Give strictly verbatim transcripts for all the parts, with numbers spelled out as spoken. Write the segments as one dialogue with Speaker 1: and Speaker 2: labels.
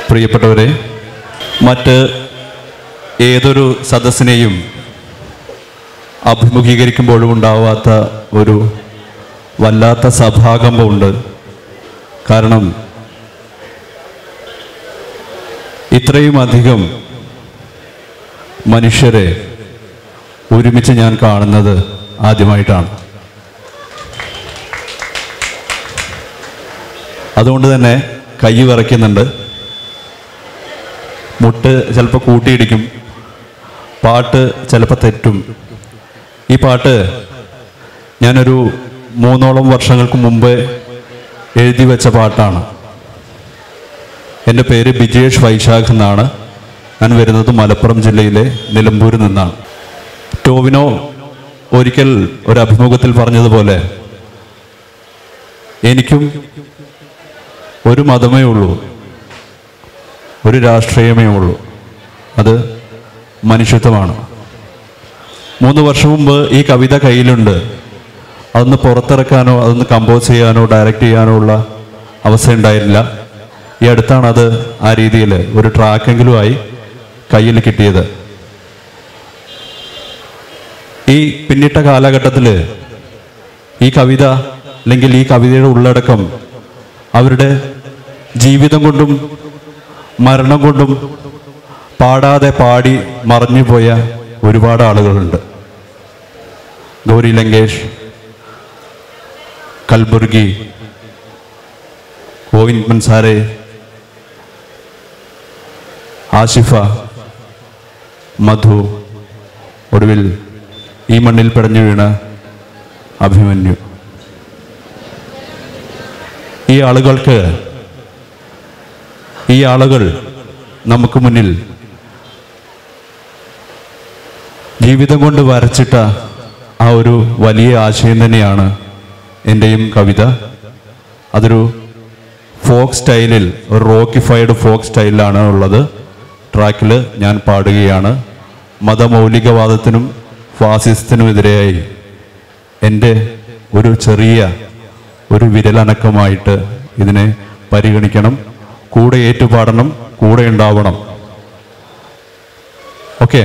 Speaker 1: പ്രിയപ്പെട്ടവരെ, മറ്റ് ഏതൊരു സദസ്സിനെയും അഭിമുഖീകരിക്കുമ്പോഴും ഉണ്ടാവാത്ത ഒരു വല്ലാത്ത സഭാകമ്പമുണ്ട്. കാരണം ഇത്രയും അധികം മനുഷ്യരെ ഒരുമിച്ച് ഞാൻ കാണുന്നത് ആദ്യമായിട്ടാണ്. അതുകൊണ്ട് തന്നെ കൈ വിറയ്ക്കുന്നുണ്ട്, മുട്ട് ചിലപ്പോൾ കൂട്ടിയിടിക്കും, പാട്ട് ചിലപ്പോൾ തെറ്റും. ഈ പാട്ട് ഞാനൊരു മൂന്നോളം വർഷങ്ങൾക്ക് മുമ്പ് എഴുതി വെച്ച പാട്ടാണ്. എൻ്റെ പേര് ബിജേഷ് വൈശാഖ് എന്നാണ്. ഞാൻ വരുന്നത് മലപ്പുറം ജില്ലയിലെ നിലമ്പൂരിൽ നിന്നാണ്. ടോവിനോ ഒരിക്കൽ ഒരു അഭിമുഖത്തിൽ പറഞ്ഞതുപോലെ, എനിക്കും ഒരു മതമേ ഉള്ളൂ, ഒരു രാഷ്ട്രീയമേ ഉള്ളൂ, അത് മനുഷ്യത്വമാണ്. മൂന്ന് വർഷം മുമ്പ് ഈ കവിത കയ്യിലുണ്ട്. അതൊന്ന് പുറത്തിറക്കാനോ അതൊന്ന് കമ്പോസ് ചെയ്യാനോ ഡയറക്റ്റ് ചെയ്യാനോ ഉള്ള അവസ്ഥ ഉണ്ടായിരുന്നില്ല. ഈ അടുത്താണ് അത് ആ രീതിയിൽ ഒരു ട്രാക്കെങ്കിലും ആയി കയ്യിൽ കിട്ടിയത്. ഈ പിന്നിട്ട കാലഘട്ടത്തിൽ ഈ കവിത അല്ലെങ്കിൽ ഈ കവിതയുടെ ഉള്ളടക്കം അവരുടെ ജീവിതം കൊണ്ടും മരണം കൊണ്ടും പാടാതെ പാടി മറഞ്ഞുപോയ ഒരുപാട് ആളുകളുണ്ട്. ഗൗരി ലങ്കേഷ്, കൽബുർഗി, ഗോവിന്ദ് മൻസാരെ, ആഷിഫ, മധു, ഒടുവിൽ ഈ മണ്ണിൽ പിടഞ്ഞു വീണ അഭിമന്യു. ഈ ആളുകൾക്ക് ഈ ആളുകൾ നമുക്ക് മുന്നിൽ ജീവിതം കൊണ്ട് വരച്ചിട്ട ആ ഒരു വലിയ ആശയം തന്നെയാണ് എൻ്റെയും കവിത. അതൊരു ഫോക്ക് സ്റ്റൈലിൽ, ഒരു റോക്കിഫൈഡ് ഫോക്ക് സ്റ്റൈലിലാണ് ഉള്ളത്. ട്രാക്കിൽ ഞാൻ പാടുകയാണ്. മതമൗലികവാദത്തിനും ഫാസിസത്തിനുമെതിരെയായി എൻ്റെ ഒരു ചെറിയ ഒരു വിരലനക്കമായിട്ട് ഇതിനെ പരിഗണിക്കണം. കൂടെ ഏറ്റുപാടണം, കൂടെ ഉണ്ടാവണം. ഓക്കെ.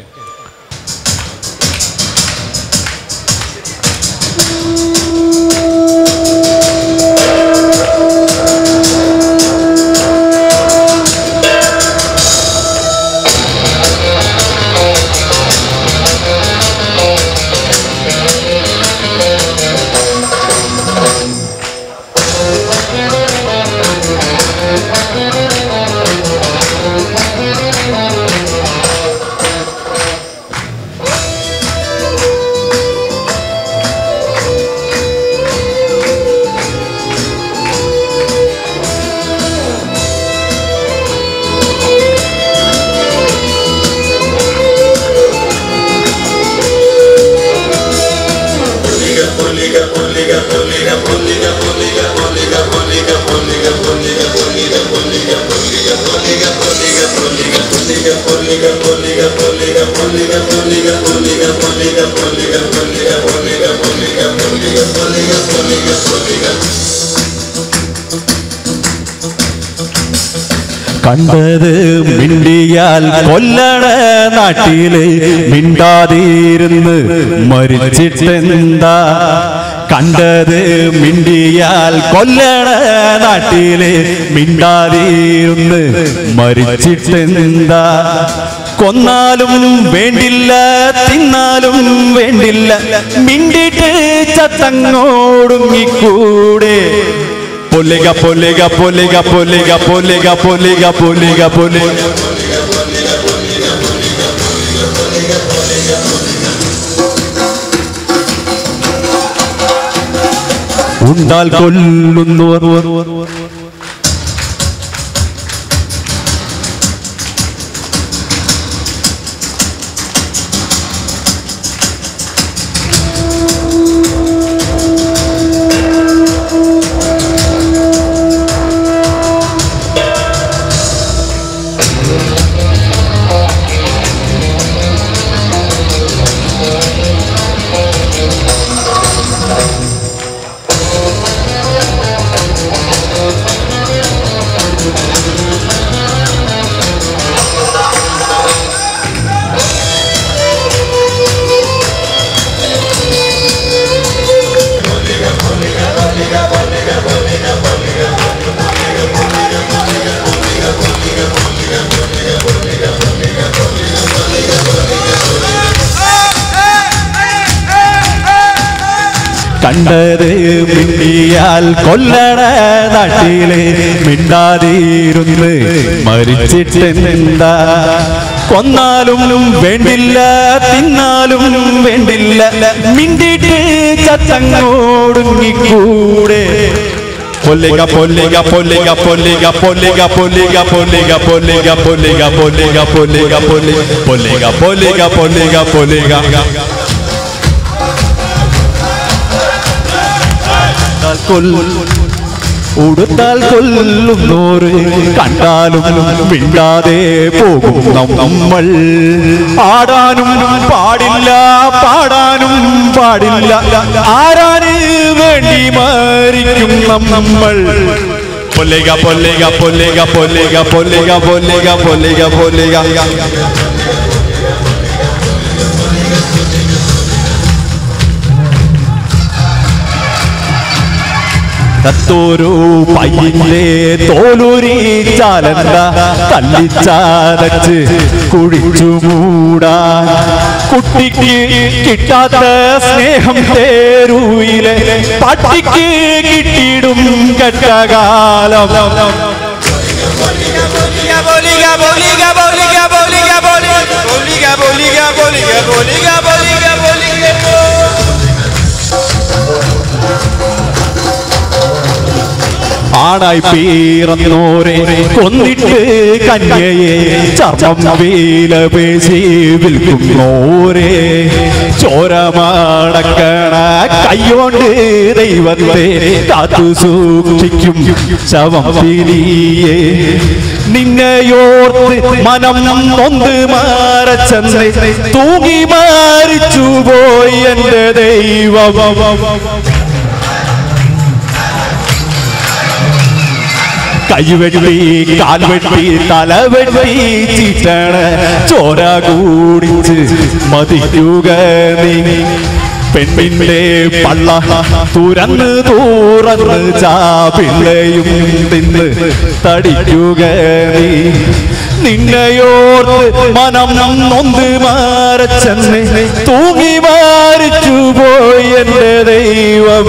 Speaker 2: കണ്ടത് മിണ്ടിയാൽ കൊല്ലണ നാട്ടില് മിണ്ടാതിരുന്ന് മരിച്ചിട്ടെന്താ? കണ്ടത് മിണ്ടിയാൽ കൊല്ലണ നാട്ടില് മിണ്ടാതിരുന്ന് മരിച്ചിട്ടെന്താ? കൊന്നാലും വേണ്ടില്ല, തിന്നാലും വേണ്ടില്ല, മിണ്ടിട്ട് ചത്തങ്ങോടുങ്ങിക്കൂടെ. പൊലിക പൊലിക പൊലിക പൊലിക പൊലിക പൊലിക പൊലിക പൊലിക ഉണ്ടാൽ കൊല്ലുന്നവർ കണ്ടത് മിണ്ടിയാൽ കൊല്ലണ നാട്ടിലെ മിണ്ടാതിരുന്ന് മരിച്ചിട്ടെന്താ കൊന്നാലും വേണ്ടില്ല തിന്നാലും വേണ്ടില്ല മിണ്ടിട്ട് ചത്തങ്ങോടുങ്ങിക്കൂടെ പൊല്ലിക പൊല്ലിക പൊല്ലിക പൊല്ലിക പൊല്ലിക പൊല്ലിക പൊല്ലിക പൊല്ലിക പൊല്ലിക പൊല്ലിക പൊല്ലിക പൊല്ലിക പൊല്ലിക പൊല്ലിക പൊല്ലിക ഉടുത്താൽ കൊല്ലുന്നോറ് കണ്ടാലും മിണ്ടാതെ പോകും നമ്മൾ ആടാനും പാടില്ല പാടാനും പാടില്ല ആരാന് വേണ്ടി മരിക്കും നമ്മൾ പൊല്ലിക പൊല്ലിക പൊല്ലിക പൊല്ലിക പൊല്ലിക പൊല്ലിക പൊല്ലിക പൊല്ലിക തത്തോരു പയ്യല്ലേ തോലൂരി ചാലണ്ട തല്ലിച്ചാലച്ച് കുഴിച്ചു മൂടാൻ കുട്ടിക്ക് കിട്ടാത്ത സ്നേഹം തേരൂയിലെ പട്ടിക്ക് കിട്ടിയിടും കെട്ടകാലം ആണായി പീറന്നോരെ കൊന്നിട്ട് കന്യയെ ചർമ്മം വീലപേശി വിൽക്കുന്നോരെ ചോരമടക്കണ കൈയോണ്ട് ദൈവത്തെ കാത്തു സൂക്ഷിക്കും ശവം പിരിയെ നിന്നെയോർത്ത് മനം നൊന്ത് മരച്ചെന്ന് തൂങ്ങി മരിച്ചു പോയി എന്റെ ദൈവം കൈവെട്ടി കാൽവെട്ടി തലവെട്ടി ചീറ്റണ ചോര കൂടിച്ച് മതിക്കുക നീ പെണ്ണിന്റെ പള്ള തുരന്ന് തുറന്ന് ചാപിള്ളയും തിന്ന് തടിക്കുക നീ നിന്നെയോർത്ത് മനം നൊന്ത് മരച്ചെന്ന് തൂങ്ങി മരിച്ചു പോയി എന്റെ ദൈവം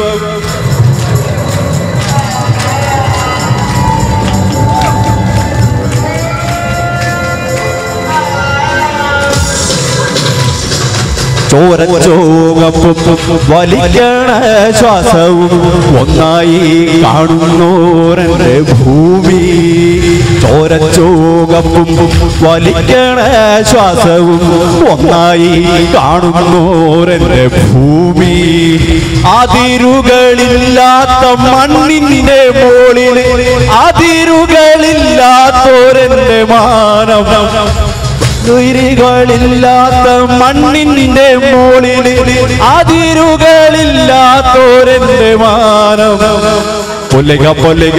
Speaker 2: ചോരച്ചോകപ്പും വലിക്കണ ശ്വാസവും ഒന്നായി കാണുന്നോരന്റെ ഭൂമി ചോരച്ചോകപ്പും വലിക്കണ ശ്വാസവും ഒന്നായി കാണുന്നോരന്റെ ഭൂമി അതിരുകളില്ലാത്ത മണ്ണിന്റെ മോളില് അതിരുകളില്ലാത്തോരന്റെ മാനം ില്ലാത്ത മണ്ണിന്റെ മോളില് അതിരുകളില്ലാത്തോരെന്റെ മാനം പൊല്ലിക പൊല്ലിക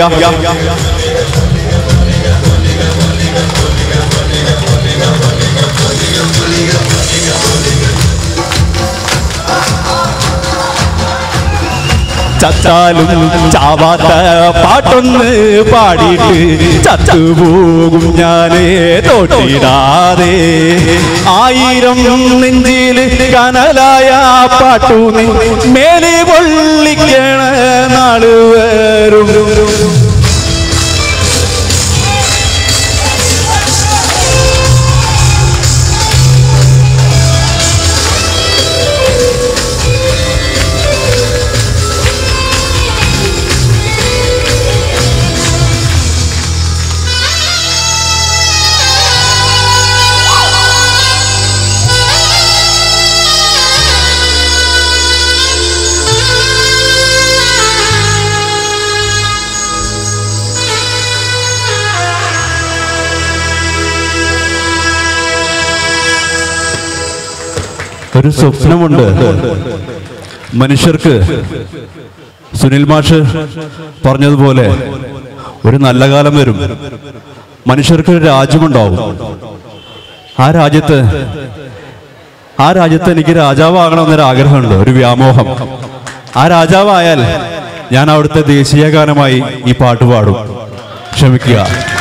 Speaker 2: ചത്താലും ചാവാത്ത പാട്ടൊന്ന് പാടിയിട്ട് ചത്തുപോകും ഞാനേ തോട്ടിടാതെ ആയിരം നെഞ്ചില് കനലായ പാട്ടു മേലെ പൊള്ളിക്കണ നാള് വരും ഒരു സ്വപ്നമുണ്ട് മനുഷ്യർക്ക്. സുനിൽ മാഷ് പറഞ്ഞതുപോലെ ഒരു നല്ല കാലം വരും, മനുഷ്യർക്ക് ഒരു രാജ്യമുണ്ടാവും. ആ രാജ്യത്ത് ആ രാജ്യത്ത് എനിക്ക് രാജാവാകണമെന്നൊരു ആഗ്രഹമുണ്ട്, ഒരു വ്യാമോഹം. ആ രാജാവായാൽ ഞാൻ അവിടുത്തെ ദേശീയ ഗാനമായി ഈ പാട്ട് പാടും. ക്ഷമിക്കുക.